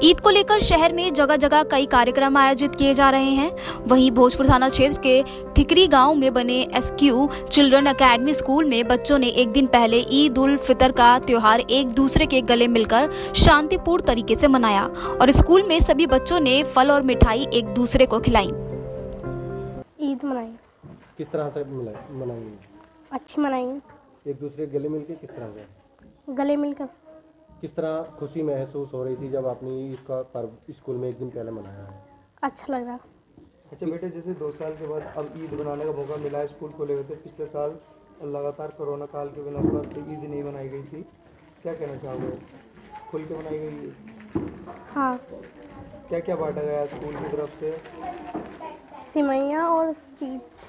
ईद को लेकर शहर में जगह जगह कई कार्यक्रम आयोजित किए जा रहे हैं। वहीं भोजपुर थाना क्षेत्र के ठिकरी गांव में बने एसक्यू चिल्ड्रन एकेडमी स्कूल में बच्चों ने एक दिन पहले ईद उल फितर का त्योहार एक दूसरे के गले मिलकर शांतिपूर्ण तरीके से मनाया और स्कूल में सभी बच्चों ने फल और मिठाई एक दूसरे को खिलाई। ईद मनाई। किस तरह से मनाई? अच्छी मनाई। एक दूसरे के गले मिलके किस तरह से? गले मिलकर। किस तरह खुशी महसूस हो रही थी जब आपने इसका पर्व स्कूल में एक दिन पहले मनाया है? अच्छा लग रहा। अच्छा बेटे, जैसे 2 साल के बाद अब ईद मनाने का मौका मिला है, स्कूल खोले हुए थे, पिछले साल लगातार कोरोना काल के बिना पर ईद नहीं मनाई गई थी, क्या कहना चाहोगे? खुल के मनाई गई है? हाँ। क्या क्या बांटा गया स्कूल की तरफ से? सिमैया और चीज।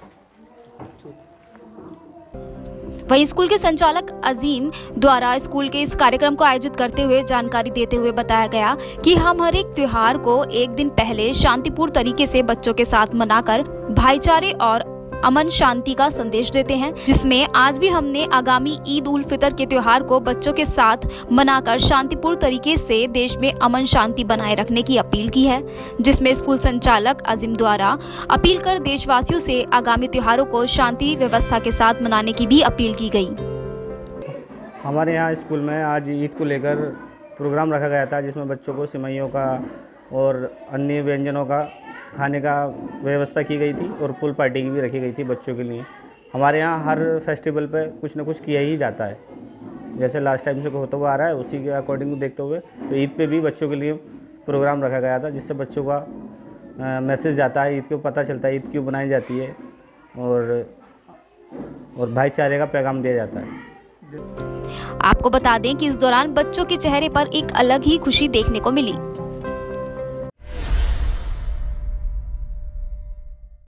वहीं स्कूल के संचालक अजीम द्वारा स्कूल के इस कार्यक्रम को आयोजित करते हुए जानकारी देते हुए बताया गया कि हम हर एक त्योहार को एक दिन पहले शांतिपूर्ण तरीके से बच्चों के साथ मनाकर भाईचारे और अमन शांति का संदेश देते हैं, जिसमें आज भी हमने आगामी ईद उल फितर के त्योहार को बच्चों के साथ मनाकर शांतिपूर्ण तरीके से देश में अमन शांति बनाए रखने की अपील की है, जिसमें स्कूल संचालक अजीम द्वारा अपील कर देशवासियों से आगामी त्योहारों को शांति व्यवस्था के साथ मनाने की भी अपील की गई। हमारे यहाँ स्कूल में आज ईद को लेकर प्रोग्राम रखा गया था, जिसमें बच्चों को सिमैयों का और अन्य व्यंजनों का खाने का व्यवस्था की गई थी और पूल पार्टी की भी रखी गई थी बच्चों के लिए। हमारे यहाँ हर फेस्टिवल पे कुछ न कुछ किया ही जाता है, जैसे लास्ट टाइम से होता हुआ आ रहा है, उसी के अकॉर्डिंग देखते हुए तो ईद पे भी बच्चों के लिए प्रोग्राम रखा गया था, जिससे बच्चों का मैसेज जाता है, ईद को पता चलता है ईद क्यों बनाई जाती है और भाईचारे का पैगाम दिया जाता है। आपको बता दें कि इस दौरान बच्चों के चेहरे पर एक अलग ही खुशी देखने को मिली।